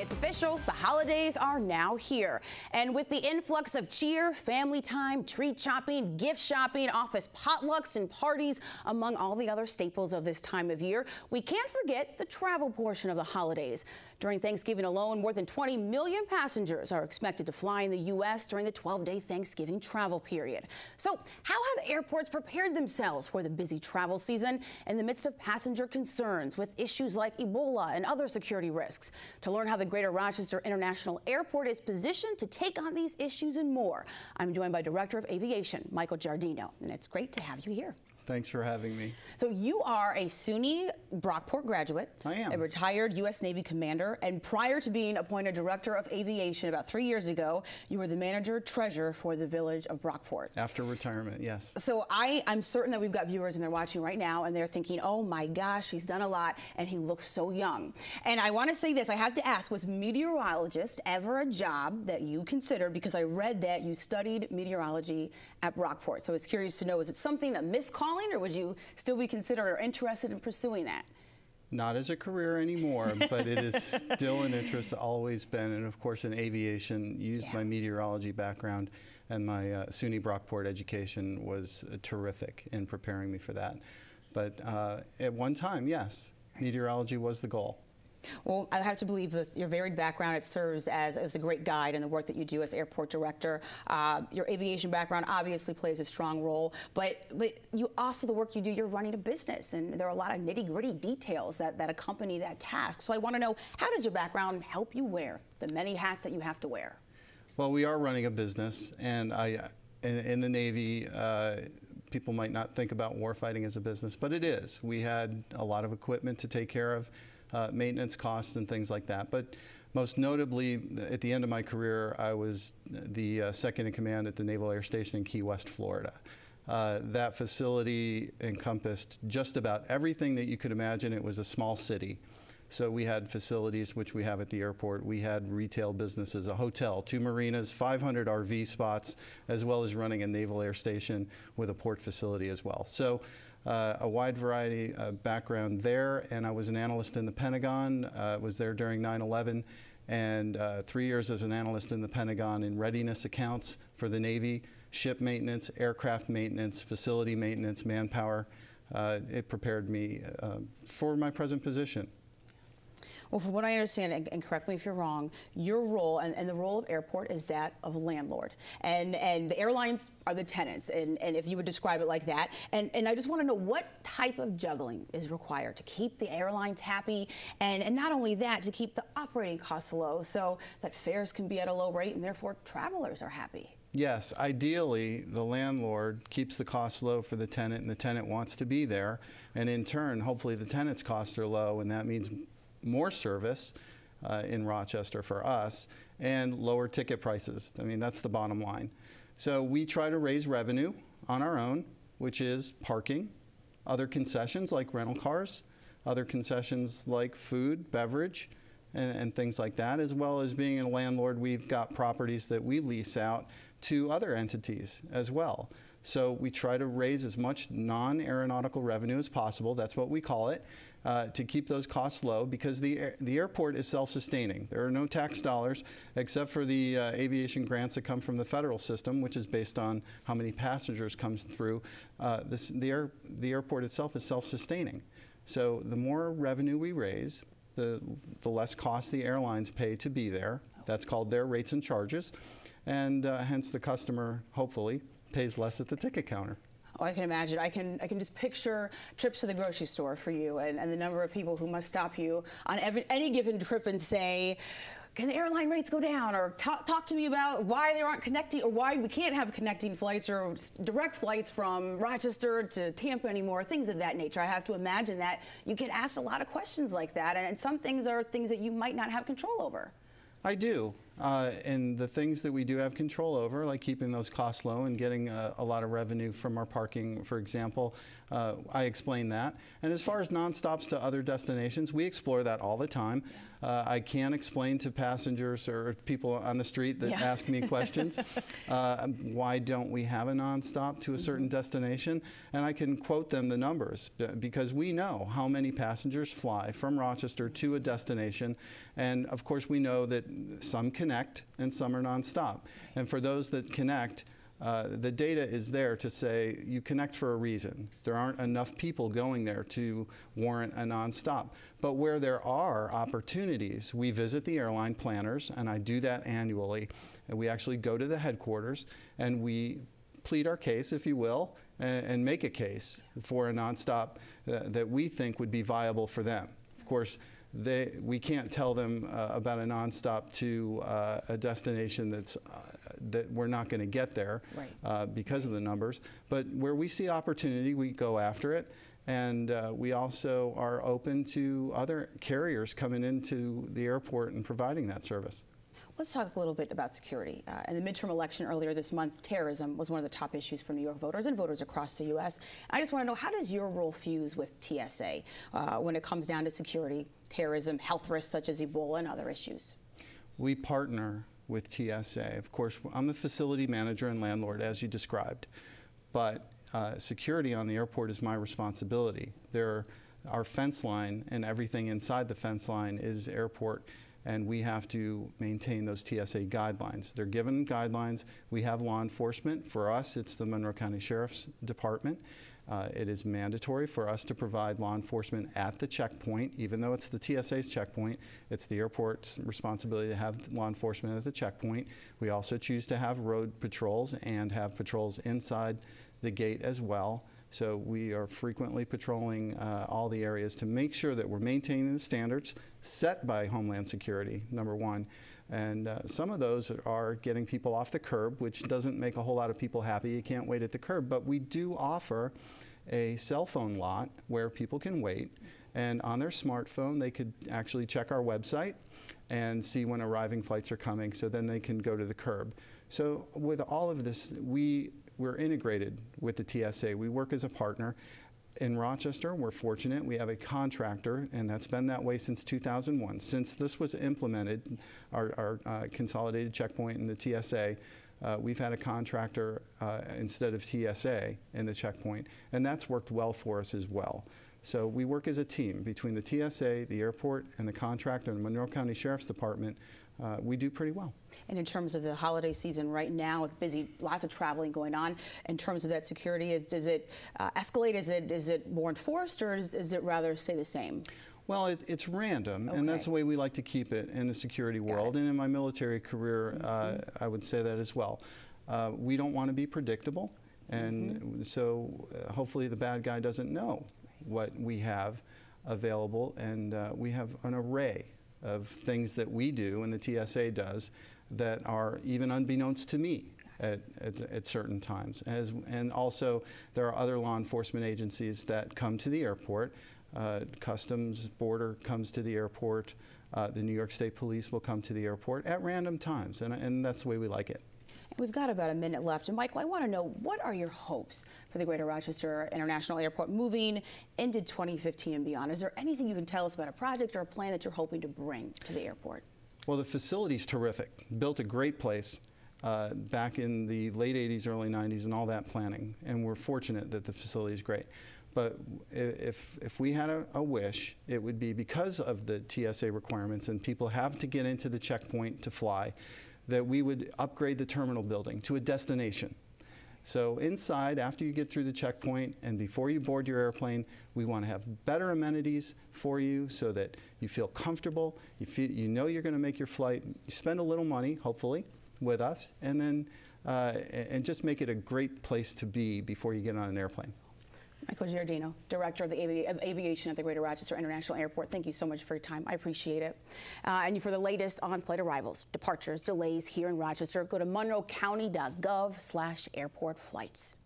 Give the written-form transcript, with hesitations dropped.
It's official, the holidays are now here. And with the influx of cheer, family time, treat shopping, gift shopping, office potlucks and parties, among all the other staples of this time of year, we can't forget the travel portion of the holidays. During Thanksgiving alone, more than 20 million passengers are expected to fly in the U.S. during the 12-day Thanksgiving travel period. So how have airports prepared themselves for the busy travel season in the midst of passenger concerns with issues like Ebola and other security risks? To learn how the Greater Rochester International Airport is positioned to take on these issues and more, I'm joined by Director of Aviation, Michael Giardino, and it's great to have you here. Thanks for having me. So you are a SUNY Brockport graduate. I am. A retired U.S. Navy commander, and prior to being appointed Director of Aviation about 3 years ago, you were the manager-treasurer for the village of Brockport. After retirement, yes. So I'm certain that we've got viewers and they're watching right now and they're thinking, oh my gosh, he's done a lot and he looks so young. And I want to say this, I have to ask, was meteorologist ever a job that you considered? Because I read that you studied meteorology at Brockport. So I was curious to know, is it something, a miscalling, or would you still be considered or interested in pursuing that? Not as a career anymore, but it is still an interest, always been, and of course in aviation, used my meteorology background, and my SUNY Brockport education was terrific in preparing me for that. But at one time, yes, meteorology was the goal. Well, I have to believe that your varied background, it serves as a great guide in the work that you do as airport director. Your aviation background obviously plays a strong role, but you also, the work you do, you're running a business, and there are a lot of nitty-gritty details that accompany that task. So I want to know, how does your background help you wear the many hats that you have to wear? Well, we are running a business, and in the Navy, people might not think about warfighting as a business, but it is. We had a lot of equipment to take care of, maintenance costs and things like that. But most notably, at the end of my career, I was the second in command at the Naval Air Station in Key West, Florida. That facility encompassed just about everything that you could imagine. It was a small city. So we had facilities, which we have at the airport. We had retail businesses, a hotel, 2 marinas, 500 RV spots, as well as running a Naval Air Station with a port facility as well. So a wide variety of background there, and I was an analyst in the Pentagon, was there during 9/11, and 3 years as an analyst in the Pentagon in readiness accounts for the Navy, ship maintenance, aircraft maintenance, facility maintenance, manpower. It prepared me for my present position. Well, from what I understand, and correct me if you're wrong, your role and the role of airport is that of landlord. And the airlines are the tenants, and if you would describe it like that. And I just want to know, what type of juggling is required to keep the airlines happy, and not only that, to keep the operating costs low so that fares can be at a low rate and therefore travelers are happy? Yes, ideally, the landlord keeps the costs low for the tenant, and the tenant wants to be there. And in turn, hopefully the tenant's costs are low, and that means more service in Rochester for us and lower ticket prices. I mean, that's the bottom line. So we try to raise revenue on our own, which is parking, other concessions like rental cars, other concessions like food, beverage, and things like that, as well as being a landlord. We've got properties that we lease out to other entities as well. So we try to raise as much non-aeronautical revenue as possible, that's what we call it, to keep those costs low, because the airport is self-sustaining. There are no tax dollars except for the aviation grants that come from the federal system, which is based on how many passengers come through. The airport itself is self-sustaining. So the more revenue we raise, the less cost the airlines pay to be there. That's called their rates and charges. And hence the customer, hopefully, pays less at the ticket counter. Oh, I can imagine. I can just picture trips to the grocery store for you, and the number of people who must stop you on any given trip and say, can the airline rates go down? Or talk to me about why they aren't connecting, or why we can't have connecting flights or direct flights from Rochester to Tampa anymore, things of that nature. I have to imagine that you get asked a lot of questions like that, and some things are things that you might not have control over. I do. And the things that we do have control over, like keeping those costs low and getting a lot of revenue from our parking, for example, I explained that. And as far as nonstops to other destinations, we explore that all the time. I can explain to passengers or people on the street that ask me questions, why don't we have a nonstop to a certain destination? And I can quote them the numbers because we know how many passengers fly from Rochester to a destination. And of course, we know that some connect and some are nonstop. And for those that connect, the data is there to say you connect for a reason. There aren't enough people going there to warrant a nonstop. But where there are opportunities, we visit the airline planners, and I do that annually. And we actually go to the headquarters and we plead our case, if you will, and make a case for a nonstop that we think would be viable for them. Of course, we can't tell them about a nonstop to a destination that we're not going to get there because of the numbers. But where we see opportunity, we go after it. And we also are open to other carriers coming into the airport and providing that service. Let's talk a little bit about security. In the midterm election earlier this month, terrorism was one of the top issues for New York voters and voters across the U.S. I just want to know, how does your role fuse with TSA when it comes down to security, terrorism, health risks such as Ebola and other issues? We partner with TSA. Of course, I'm the facility manager and landlord, as you described, but security on the airport is my responsibility. Our fence line and everything inside the fence line is airport, and we have to maintain those TSA guidelines. They're given guidelines. We have law enforcement. For us, it's the Monroe County Sheriff's Department. It is mandatory for us to provide law enforcement at the checkpoint. Even though it's the TSA's checkpoint, it's the airport's responsibility to have law enforcement at the checkpoint. We also choose to have road patrols and have patrols inside the gate as well. So we are frequently patrolling all the areas to make sure that we're maintaining the standards set by Homeland Security, number one. And some of those are getting people off the curb, which doesn't make a whole lot of people happy. You can't wait at the curb. But we do offer a cell phone lot where people can wait. And on their smartphone, they could actually check our website and see when arriving flights are coming, so then they can go to the curb. So with all of this, we're integrated with the TSA. We work as a partner. In Rochester, we're fortunate. We have a contractor, and that's been that way since 2001. Since this was implemented, our consolidated checkpoint in the TSA, we've had a contractor instead of TSA in the checkpoint, and that's worked well for us as well. So we work as a team between the TSA, the airport, and the contractor and the Monroe County Sheriff's Department. We do pretty well. And in terms of the holiday season right now, with busy, lots of traveling going on, in terms of that security, does it escalate? Is it more enforced, or is it rather stay the same? Well, it's random, and that's the way we like to keep it in the security world. And in my military career, I would say that as well. We don't want to be predictable, and so hopefully the bad guy doesn't know what we have available, and we have an array of things that we do and the TSA does that are even unbeknownst to me at certain times. And also, there are other law enforcement agencies that come to the airport. Customs Border comes to the airport. The New York State Police will come to the airport at random times, and that's the way we like it. We've got about a minute left. And Michael, I want to know, what are your hopes for the Greater Rochester International Airport moving into 2015 and beyond? Is there anything you can tell us about a project or a plan that you're hoping to bring to the airport? Well, the facility's terrific. Built a great place back in the late 80s, early 90s, and all that planning. And we're fortunate that the facility is great. But if we had a wish, it would be because of the TSA requirements and people have to get into the checkpoint to fly, that we would upgrade the terminal building to a destination. So inside, after you get through the checkpoint and before you board your airplane, we want to have better amenities for you so that you feel comfortable, you know you're going to make your flight, you spend a little money, hopefully, with us, and then and just make it a great place to be before you get on an airplane. Michael Giardino, Director of Aviation at the Greater Rochester International Airport, thank you so much for your time. I appreciate it. And for the latest on flight arrivals, departures, delays here in Rochester, go to monroecounty.gov/airport flights.